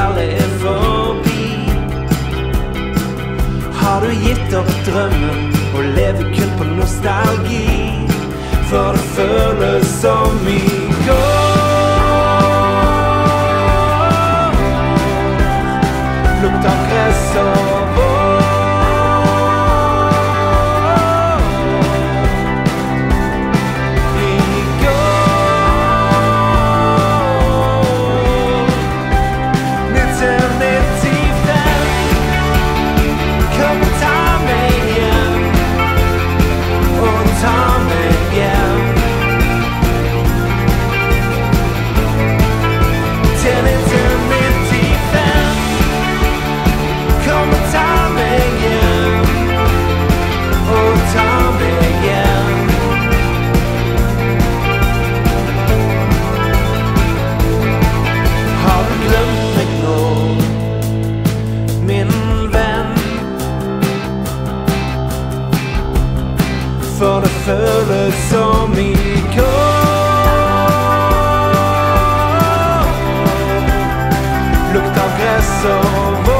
alle forbi. Har du gitt opp drømmen og lever kun på nostalgi? For det føles som I går. Lukter gress og vår. I går 1995. Kom og ta meg hjem. Og ta meg hjem til 1995. Kom og ta meg hjem. Og ta meg hjem. Har du glemt meg nå, min venn? For det føles som I går. Lukt av gress og vår.